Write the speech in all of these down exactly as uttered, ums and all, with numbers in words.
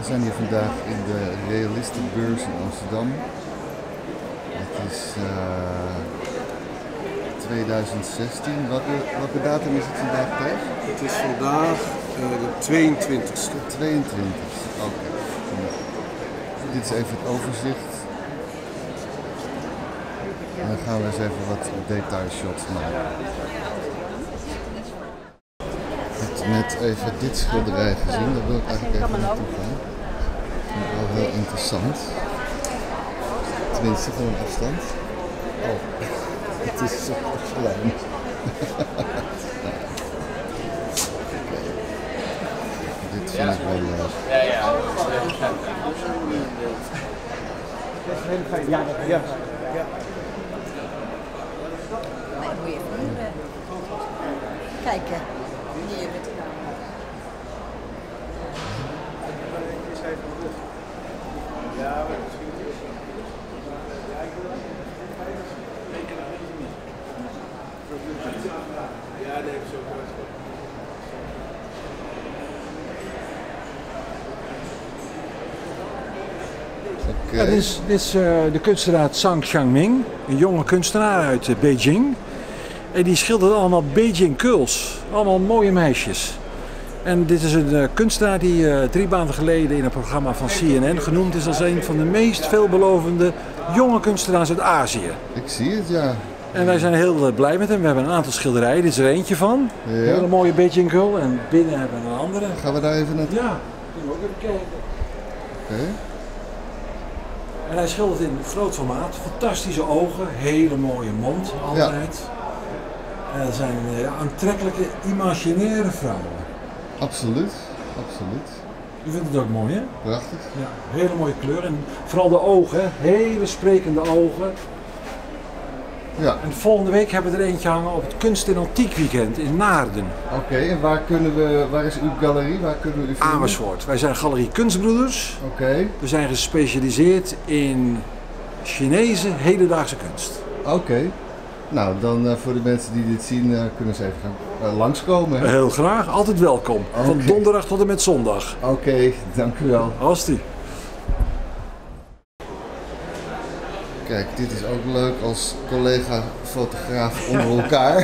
We zijn hier vandaag in de Realistenbeurs in Amsterdam. Het is uh, tweeduizend zestien. Welke, welke datum is het vandaag, Thijs? Het is vandaag uh, de tweeëntwintigste. tweeëntwintigste, oké. Okay. Dit is even het overzicht. En dan gaan we eens even wat detailshots maken. Ik heb net even dit schilderij gezien, daar wil ik eigenlijk even naartoe gaan. Dat vind ik wel heel interessant. Tenminste van een afstand. Oh, het is zo klein. Okay. Dit vind ik wel leuk. Ja, ja. Ja, ja. Ja. Maar moet je even kijken. Hier met de camera. Ja, maar misschien. Ja, nee, zo. Okay. Ja, dit is, dit is uh, de kunstenaar Zhang Xiangming, een jonge kunstenaar uit uh, Beijing. En die schildert allemaal Beijing girls, allemaal mooie meisjes. En dit is een uh, kunstenaar die uh, drie maanden geleden in een programma van C N N genoemd is als een van de meest veelbelovende jonge kunstenaars uit Azië. Ik zie het, ja. En wij zijn heel uh, blij met hem. We hebben een aantal schilderijen, dit is er eentje van. Ja. Een hele mooie Beijing girl en binnen hebben we een andere. Gaan we daar even naartoe? Ja, kunnen we ook even kijken. Oké. Okay. En hij schildert in groot formaat, fantastische ogen, hele mooie mond altijd. Ja. En dat zijn uh, aantrekkelijke, imaginaire vrouwen. Absoluut, absoluut. U vindt het ook mooi, hè? Prachtig. Ja, hele mooie kleur en vooral de ogen, hele sprekende ogen. Ja. En volgende week hebben we er eentje hangen op het Kunst en Antiek Weekend in Naarden. Oké, okay, en waar kunnen we, waar is uw galerie? Waar kunnen we u vinden? Amersfoort. Wij zijn Galerie Kunstbroeders. Oké. Okay. We zijn gespecialiseerd in Chinese hedendaagse kunst. Oké. Okay. Nou, dan uh, voor de mensen die dit zien, uh, kunnen ze even gaan uh, langskomen. Hè? Heel graag, altijd welkom. Okay. Van donderdag tot en met zondag. Oké, okay, dank u wel. Asti. Kijk, dit is ook leuk als collega-fotograaf onder elkaar.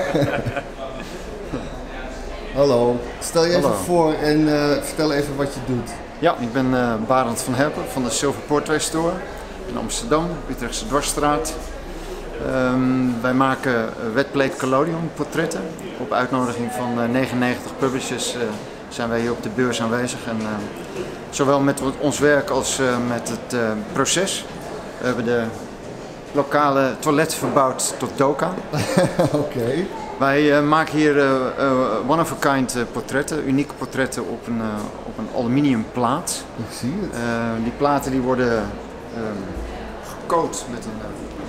Hallo, stel je Hallo. even voor en uh, vertel even wat je doet. Ja, ik ben uh, Barend van Herpen van de Silver Portrait Store in Amsterdam, Utrechtse Dwarsstraat. Um, wij maken wetplate collodion portretten. Op uitnodiging van uh, negenennegentig publishers uh, zijn wij hier op de beurs aanwezig. En, uh, zowel met ons werk als uh, met het uh, proces. We hebben de lokale toilet verbouwd tot doka. Oké. Okay. Wij uh, maken hier uh, uh, one-of-a-kind uh, portretten, unieke portretten op een, uh, op een aluminium plaat. Ik zie het. Uh, die platen die worden uh, gecoat met een... Uh,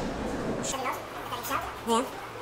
Ja.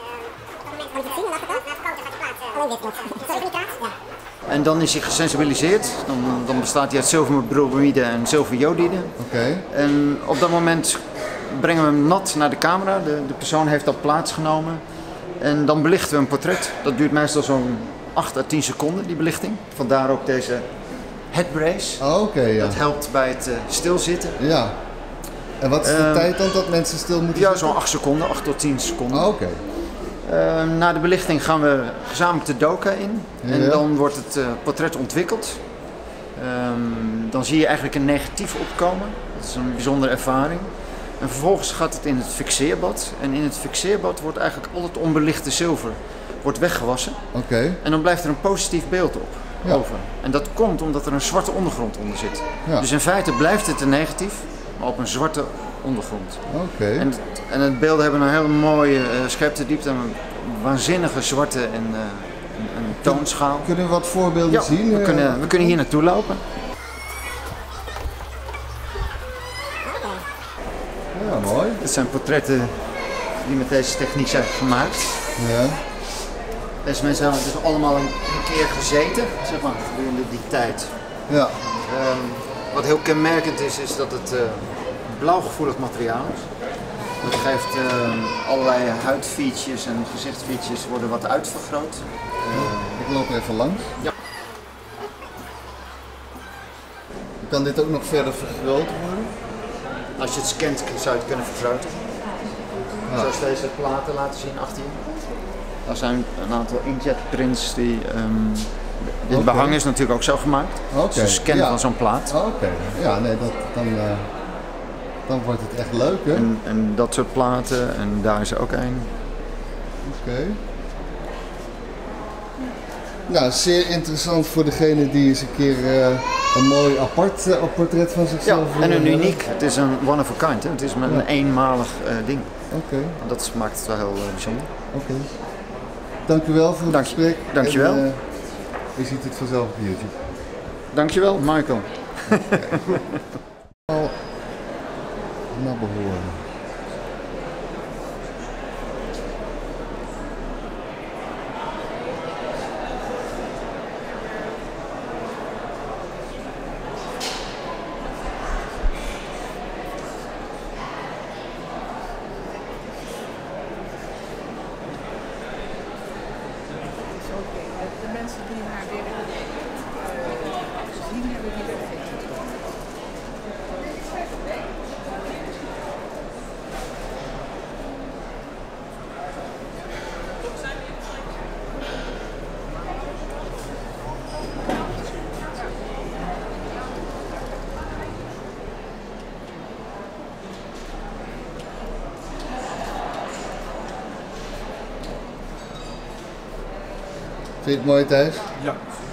En dan is hij gesensibiliseerd, dan, dan bestaat hij uit zilverbromide en zilverjodide. Oké. Okay. En op dat moment brengen we hem nat naar de camera, de, de persoon heeft dat plaatsgenomen. En dan belichten we een portret, dat duurt meestal zo'n acht à tien seconden, die belichting. Vandaar ook deze headbrace, oh, okay, ja. Dat helpt bij het uh, stilzitten. Ja. En wat is de uh, tijd dan dat mensen stil moeten ja, zitten? Ja, zo'n acht seconden, acht tot tien seconden. Oh, oké. Okay. Uh, na de belichting gaan we gezamenlijk de doka in ja. En dan wordt het uh, portret ontwikkeld. Um, dan zie je eigenlijk een negatief opkomen, dat is een bijzondere ervaring. En vervolgens gaat het in het fixeerbad en in het fixeerbad wordt eigenlijk al het onbelichte zilver wordt weggewassen. Oké. Okay. En dan blijft er een positief beeld op. Ja. Over. En dat komt omdat er een zwarte ondergrond onder zit. Ja. Dus in feite blijft het een negatief, maar op een zwarte ondergrond. Oké. Okay. En, en het beelden hebben een hele mooie uh, scherptediepte, een waanzinnige zwarte en uh, een, een toonschaal. Kunnen we wat voorbeelden ja, zien? We kunnen, we kunnen hier naartoe lopen. Ja, mooi. Dit zijn portretten die met deze techniek zijn gemaakt. Ja. Deze mensen hebben dus allemaal een keer gezeten, zeg maar, gedurende die tijd. Ja. Um, wat heel kenmerkend is, is dat het uh, blauwgevoelig materiaal is. Dat geeft uh, allerlei huidfeatures en gezichtsfeatures worden wat uitvergroot. Uh, Ik loop even langs. Ja. Kan dit ook nog verder vergroot worden? Als je het scant zou je het kunnen vergroten. Ja. Zoals deze platen laten zien, achttien. Er zijn een aantal inkjet prints die... Um, dit Okay. behang is natuurlijk ook zelf gemaakt. Oké. Dus een scan Ja. van zo'n plaat. Oké, okay. Ja, nee, dat, dan, uh, dan wordt het echt leuk, hè? En, en dat soort platen, en daar is er ook een. Oké. Okay. Nou, zeer interessant voor degene die eens een keer uh, een mooi apart uh, portret van zichzelf Ja, en een uh, uniek. Het is een one of a kind, hè? Het is maar een ja. eenmalig uh, ding. Oké. Okay. Dat maakt het wel heel uh, bijzonder. Oké. Okay. Dank u wel voor het Dank, gesprek. Dankjewel. En, uh, je ziet het vanzelf op YouTube. Dankjewel, Michael. Al naar behoren. De mensen die haar werk zien, hebben die perfect. Vind je het mooi, Thijs? Ja.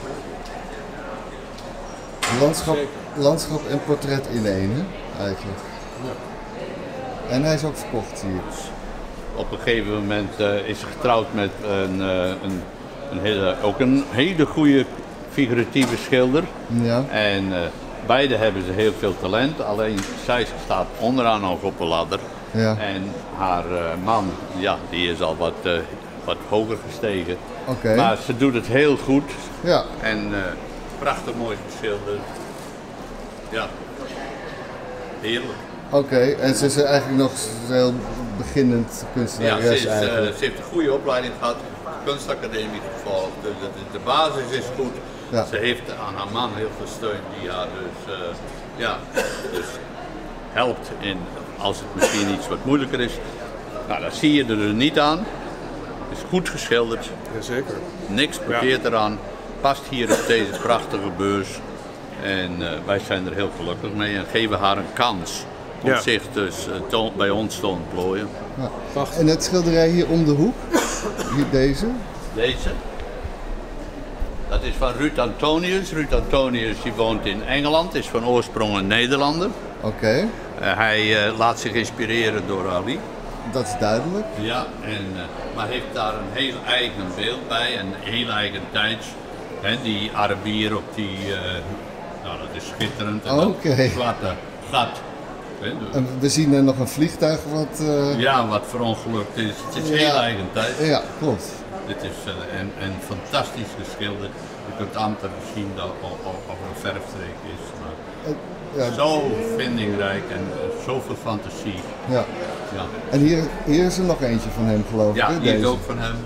Landschap, landschap en portret in één, hè? Eigenlijk. Ja. En hij is ook verkocht, zie je. Op een gegeven moment uh, is ze getrouwd met een, uh, een, een hele, ook een hele goede figuratieve schilder. Ja. En uh, beide hebben ze heel veel talent, alleen zij staat onderaan nog op de ladder. Ja. En haar uh, man, ja, die is al wat, uh, wat hoger gestegen. Okay. Maar ze doet het heel goed. Ja. En uh, prachtig mooi geschilderd. Ja, heerlijk. Oké, okay. En ze is eigenlijk nog heel beginnend kunstenares. Ja, ze, is, eigenlijk. uh, ze heeft een goede opleiding gehad, kunstacademie gevolgd, dus de, de, de basis is goed. Ja. Ze heeft aan haar man heel veel steun die haar dus, uh, ja, dus helpt in, als het misschien iets wat moeilijker is. Nou, dat zie je er dus niet aan. Het is goed geschilderd. Jazeker. Niks verkeerd ja. eraan. Past hier op deze prachtige beurs. En uh, wij zijn er heel gelukkig mee en geven haar een kans om ja. zich dus uh, to- bij ons te ontplooien. Ja. En het schilderij hier om de hoek, hier deze? Deze? Dat is van Ruud Antonius. Ruud Antonius die woont in Engeland, is van oorsprong een Nederlander. Oké. Okay. Uh, hij uh, laat zich inspireren door Ali. Dat is duidelijk. Ja, en, uh, maar heeft daar een heel eigen beeld bij, een heel eigen tijds. Hè, die Arabier op die, uh, nou dat is schitterend. En Oké. Okay. Zwarte gat. Hè, en we zien er nog een vliegtuig wat... Uh... Ja, wat verongelukt is. Het is ja. heel eigen tijd. Ja, klopt. Dit is uh, en, en fantastisch geschilderd. Je kunt amper zien dat of er een verfstreek is. Maar uh, ja. Zo vindingrijk en uh, zoveel fantasie. Ja. Ja. En hier, hier is er nog eentje van hem, geloof ik. Ja, hè, hier deze. is ook van hem.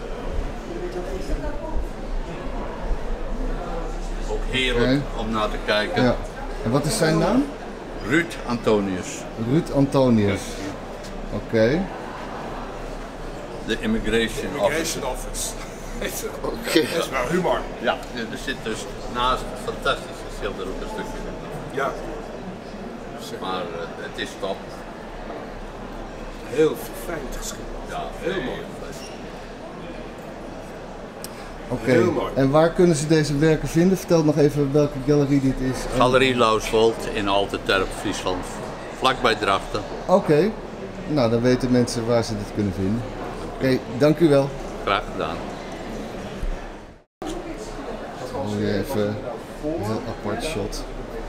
Ook heerlijk okay. om naar te kijken. Ja. En wat is zijn naam? Ruud Antonius. Ruud Antonius. Oké. Okay. De Immigration, Immigration Office. Oké. Okay. Dat is wel humor. Ja, er zit dus naast een fantastisch geschilderd op een stukje. Ja. Maar uh, het is top. Heel verfijnd geschilderd. Ja, heel nee, mooi. Oké, okay. En waar kunnen ze deze werken vinden? Vertel nog even welke galerie dit is. Galerie Lauswold in Altenterp, Friesland, vlakbij Drachten. Oké, okay. Nou dan weten mensen waar ze dit kunnen vinden. Oké, okay, dank u wel. Graag gedaan. Weer even een heel apart shot.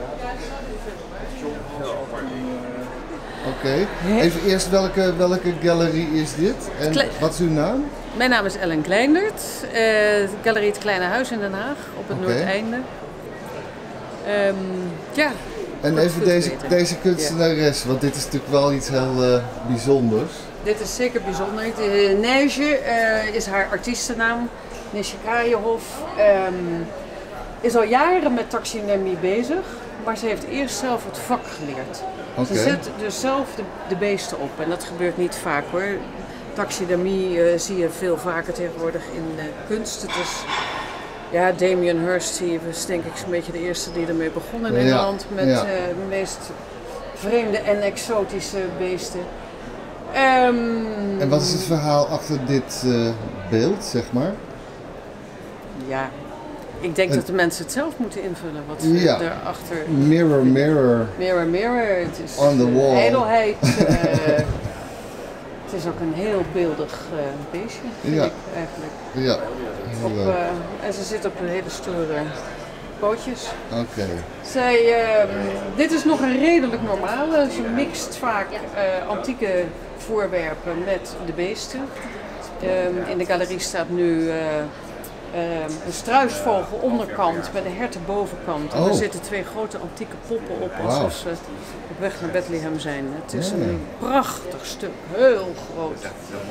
Oké, okay. Even eerst welke, welke galerie is dit en Kle- wat is uw naam? Mijn naam is Ellen Kleindert, uh, Galerie Het Kleine Huis in Den Haag op het okay. Noordeinde. Um, ja. En even deze, deze kunstenares, want dit is natuurlijk wel iets heel uh, bijzonders. Dit is zeker bijzonder. De Neige uh, is haar artiestennaam, Neige Kraaienhof. Um, is al jaren met taxinomie bezig. maar ze heeft eerst zelf het vak geleerd. Okay. Ze zet dus zelf de, de beesten op en dat gebeurt niet vaak hoor. Taxidermie uh, zie je veel vaker tegenwoordig in uh, kunst. Het is, ja, Damien Hirst is denk ik zo'n beetje de eerste die ermee begon in Nederland ja. met ja. uh, de meest vreemde en exotische beesten. Um, en wat is het verhaal achter dit uh, beeld, zeg maar? Ja, ik denk en, dat de mensen het zelf moeten invullen wat ze ja. daarachter... Mirror, mirror. Mirror, mirror. Het is on the wall. ijdelheid. uh, het is ook een heel beeldig uh, beestje, vind ja. ik eigenlijk. Ja. Op, uh, en ze zit op een hele stoere pootjes. Oké. Okay. Zij, uh, dit is nog een redelijk normale. Ze mixt vaak uh, antieke voorwerpen met de beesten. Um, in de galerie staat nu uh, uh, een struisvogel onderkant met een herten bovenkant. En oh. er zitten twee grote antieke poppen op alsof wow. ze op weg naar Bethlehem zijn. Het is yeah. een prachtig stuk, heel groot.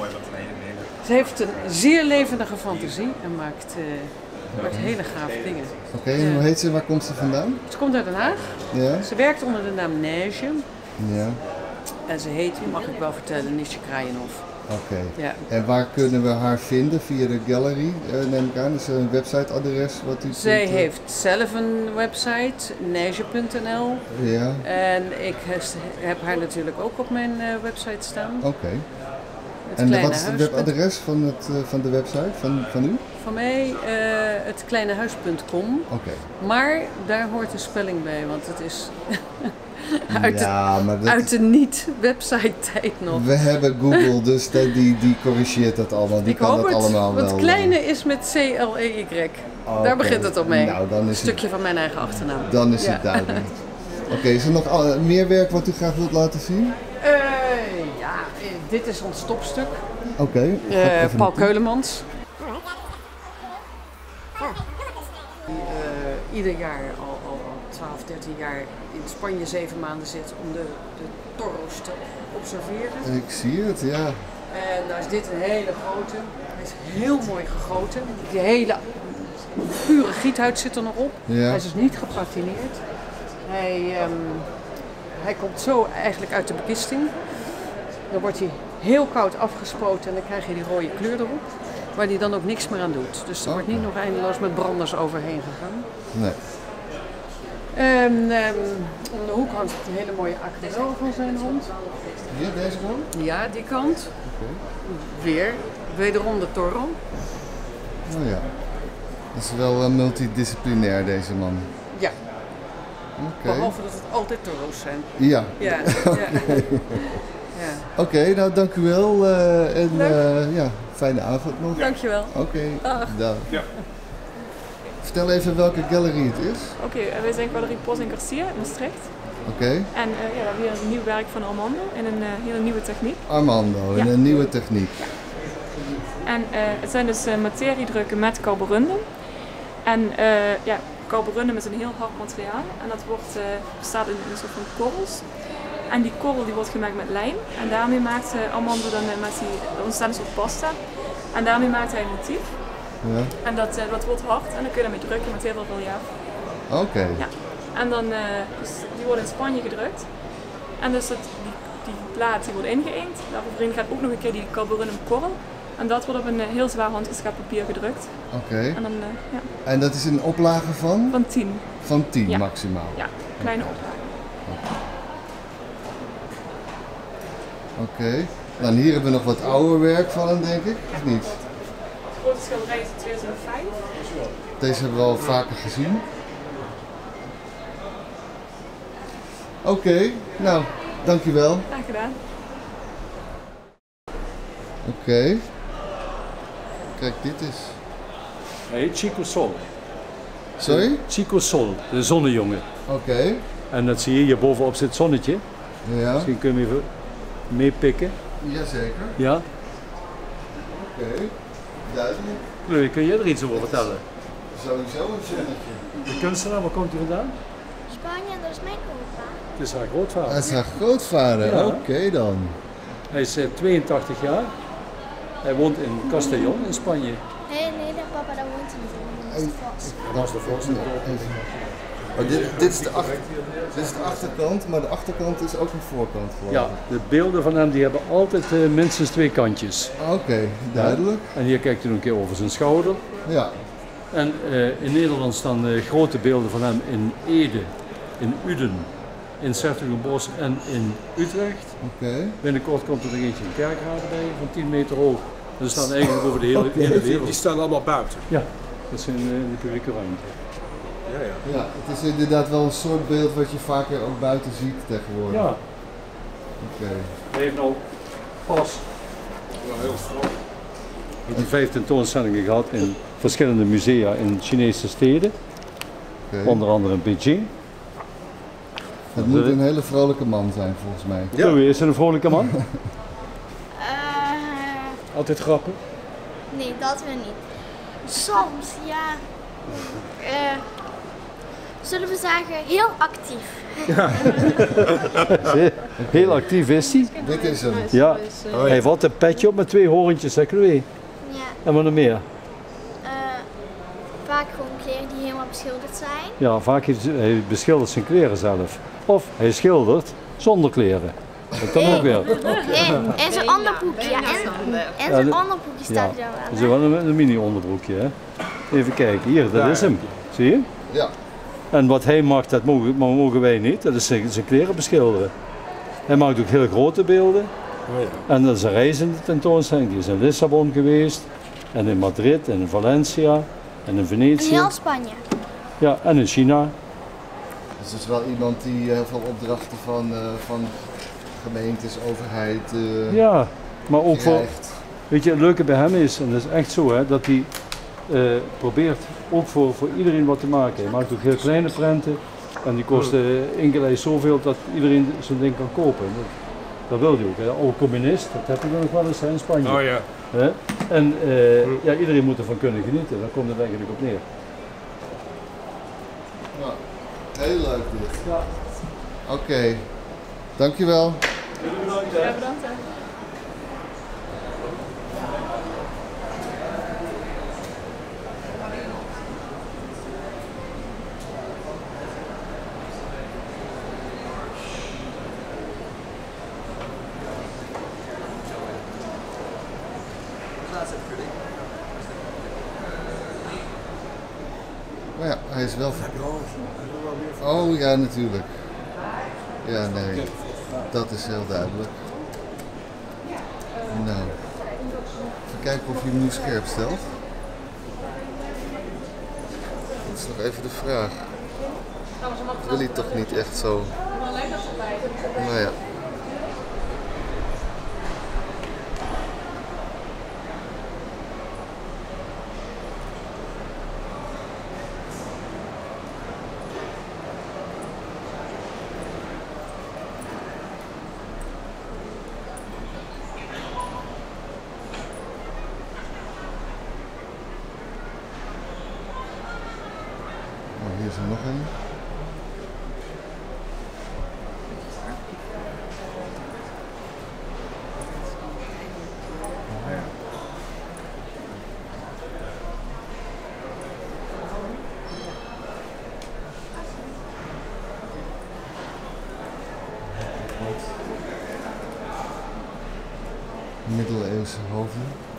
Ze heeft een zeer levendige fantasie en maakt, uh, maakt hele gave dingen. Oké, okay, en hoe heet ze? Waar komt ze vandaan? Ze komt uit Den Haag. Ja. Ze werkt onder de naam Neige. Ja. En ze heet, mag ik wel vertellen, Nisje Kraaienhof. Oké. Okay. Ja. En waar kunnen we haar vinden? Via de gallery, uh, neem ik aan. Is er een websiteadres wat u Zij kunt, uh... heeft zelf een website, neige punt n l. Ja. En ik heb haar natuurlijk ook op mijn uh, website staan. Oké. Okay. En wat is het webadres van, het, uh, van de website van, van u? Van mij uh, het kleine huis punt com. Oké. Okay. Maar daar hoort de spelling bij, want het is uit, ja, de, maar dat... uit de niet-website tijd nog. We hebben Google, dus die, die corrigeert dat allemaal. Die ik kan hoop dat het, allemaal want wel. Het kleine is met C L E Y. Oh, daar begint het op mee. Nou, dan is een stukje het... van mijn eigen achternaam. Dan is ja. het duidelijk. Oké, okay, is er nog al, meer werk wat u graag wilt laten zien? Uh, ja, dit is ons topstuk. Oké. Okay, uh, Paul Keulemans. Die uh, ieder jaar al, al twaalf, dertien jaar in Spanje zeven maanden zit om de, de toros te observeren. Ik zie het, ja. En nou is dit een hele grote. Hij is heel mooi gegoten. Die hele pure giethuid zit er nog op. Ja. Hij is dus niet gepatineerd. Hij, um, hij komt zo eigenlijk uit de bekisting. Dan wordt hij heel koud afgespoten en dan krijg je die rode kleur erop. Waar hij dan ook niks meer aan doet. Dus er oh. wordt niet nog eindeloos met branders overheen gegaan. Nee. En um, om de hoek hangt een hele mooie aquarel van zijn hond. Hier, deze kant? Ja, die kant. Okay. Weer, wederom de Toro. Oh ja. Dat is wel uh, multidisciplinair, deze man. Ja. Okay. Behalve dat het altijd Toro's zijn. Ja. Ja. Oké, okay. ja. okay, nou dank u wel uh, en uh, ja, fijne avond nog. Dankjewel. Oké, okay. Dag. Dag. Ja. Vertel even welke gallery het is. Oké, okay, wij zijn Galerie Pos en Garcia in Maastricht. Oké. Okay. En uh, ja, we hebben hier een nieuw werk van Armando in een uh, hele nieuwe techniek. Armando, in ja. een nieuwe techniek. Ja. En uh, het zijn dus uh, materiedrukken met carborundum. En uh, ja, carborundum is een heel hard materiaal en dat wordt, uh, bestaat in een soort van korrels. En die korrel die wordt gemaakt met lijm en daarmee maakt uh, Armando dan uh, met die, er ontstaat een soort pasta. En daarmee maakt hij een motief. Ja. En dat, uh, dat wordt hard en dan kun je daarmee drukken met heel veel relief. Oké. Okay. Ja. En dan, uh, dus die worden in Spanje gedrukt. En dus dat, die, die plaat die wordt ingeïnkt. Daaroverheen gaat ook nog een keer die carborundum korrel. En dat wordt op een uh, heel zwaar handgeschept papier gedrukt. Oké. Okay. En, uh, ja. en dat is een oplage van? Van tien. Van tien ja. maximaal? Ja, kleine oplage. Oké. Okay. Dan hier hebben we nog wat ouder werk van hem, denk ik, of niet? De grote schilderij is in tweeduizend vijf. Deze hebben we al vaker gezien. Oké, okay. Nou, dankjewel. Graag gedaan. Oké. Okay. Kijk, dit is... Hij heet Chico Sol. Sorry? Chico Sol, de zonnejongen. Oké. Okay. En dat zie je, hier bovenop zit het zonnetje. Ja. Misschien kun je even meepikken. Jazeker. Ja. Oké, okay. Duidelijk. Nee, kun je er iets over vertellen? Sowieso een zonnetje. De kunstenaar, waar komt hij vandaan? Spanje, dat is mijn grootvader. Het is haar grootvader. Dat is haar grootvader, ja. Oké okay, dan. Hij is uh, tweeëntachtig jaar. Hij woont in Castellón in Spanje. Nee, nee, dat papa, dat woont hij niet. Dat is de Vos. Dat is de Vos. Oh, dit, dit, is de achter, dit is de achterkant, maar de achterkant is ook een voorkant voor. Ja, de beelden van hem die hebben altijd uh, minstens twee kantjes. Oké, okay, duidelijk. Ja. En hier kijkt hij nog een keer over zijn schouder. Ja. En uh, in Nederland staan uh, grote beelden van hem in Ede, in Uden, in 's-Hertogenbosch en in Utrecht. Okay. Binnenkort komt er nog eentje in Kerkrade bij, van tien meter hoog. Ze staan eigenlijk over de hele, okay. hele wereld. Die staan allemaal buiten? Ja, dat is in, uh, in de publieke ruimte. Ja, ja. Ja, het is inderdaad wel een soort beeld wat je vaker ook buiten ziet tegenwoordig. Ja. Oké. Okay. Hij heeft nou pas Wel heel vrolijk. die vijf tentoonstellingen gehad in verschillende musea in Chinese steden. Okay. Onder andere in Beijing. Het moet een hele vrolijke man zijn volgens mij. Ja. Chloe, is het een vrolijke man? Uh, Altijd grappen? Nee, dat weer niet. Soms, ja. Uh, zullen we zeggen, heel actief. Ja. Heel actief is hij. Dit is hem. Ja. Hij heeft altijd een petje op met twee horentjes, hè Chloe? Ja. En wat nog meer? Uh, vaak gewoon kleren die helemaal beschilderd zijn. Ja, vaak heeft hij beschildert zijn kleren zelf. Of hij schildert zonder kleren. Dat kan ook weer. En, en zo'n onderbroekje. Ja, en, en zo'n ja, onderbroekje staat ja, er wel. Dat is wel een, een mini onderbroekje. Hè? Even kijken, hier, dat is hem. Zie je? Ja. En wat hij maakt, dat mogen, mogen wij niet. Dat is zijn, zijn kleren beschilderen. Hij maakt ook heel grote beelden. Oh ja. En dat is een reizende tentoonstelling. Die is in Lissabon geweest. En in Madrid, en in Valencia. En in Venetië. In heel Spanje. Ja, en in China. Dus het is wel iemand die heel veel opdrachten van, uh, van gemeentes, overheid uh, ja, maar ook voor, krijgt. weet je, het leuke bij hem is, en dat is echt zo, hè, dat hij uh, probeert ook voor, voor iedereen wat te maken. Hij maakt ook heel kleine prenten en die kosten uh, ingelijst zoveel dat iedereen zo'n ding kan kopen. Dat, dat wil hij ook. Hè. Oude communist, dat heb je nog wel eens hè, in Spanje. Oh ja. Hè? En uh, hm. ja, iedereen moet ervan kunnen genieten, daar komt het eigenlijk op neer. Ja, heel leuk dit. Ja. Oké, okay. Dankjewel. Bedankt, hè. Ja, bedankt, hè. Maar ja, hij is wel... Oh ja, natuurlijk. Ja, nee. Dat is heel duidelijk. Nou. Even kijken of hij hem nu scherp stelt. Dat is nog even de vraag. Wil hij toch niet echt zo... Nou ja. Hier is er nog een. Middeleeuwse hoofden.